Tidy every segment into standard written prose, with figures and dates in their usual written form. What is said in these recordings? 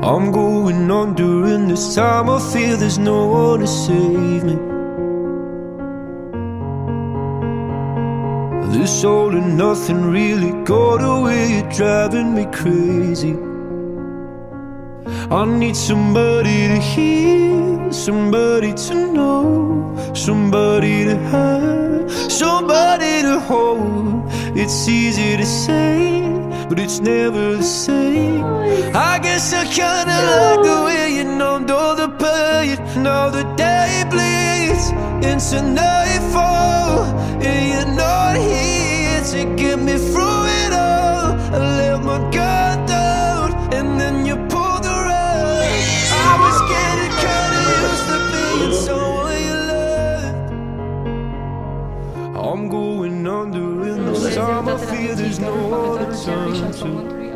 I'm going on during this time. I feel there's no one to save me. This all and nothing really got away. You're driving me crazy. I need somebody to hear, somebody to know, somebody to have, somebody to hold. It's easy to say, but it's never the same. I guess I kinda like the way you numbed all the pain. Now the day bleeds into nightfall, and you're not here to get me through it all. I let my guard down, and then you pulled the rug. I was getting kinda used to being someone you loved. I'm going under in this time. I feel there's no one to turn to.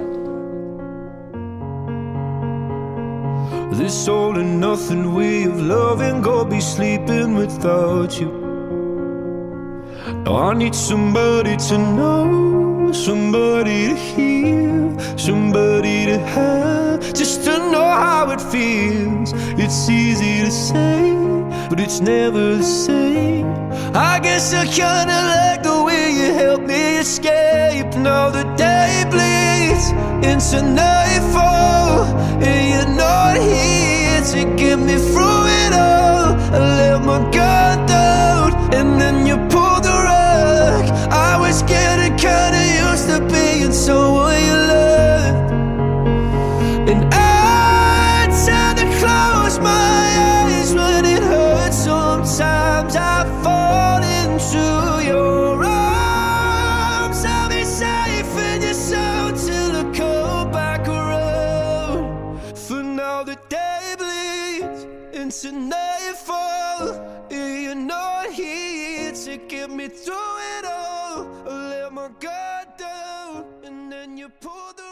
This all and nothing way of loving, go be sleeping without you. Now I need somebody to know, somebody to hear, somebody to have, just to know how it feels. It's easy to say, but it's never the same. I guess I kinda like the way you help me escape. Now the day bleeds into nightfall, and you're not here to get me through it all. I let my guard down, and then you pulled the rug. I was getting kinda used to being someone you loved, and I tend to close my eyes when it hurts. Sometimes I fall into your arms. I'll be safe in your soul till I come back around. For now the day bleeds into nightfall, and you're not here to get me through it all. I let my guard down, and then you pulled the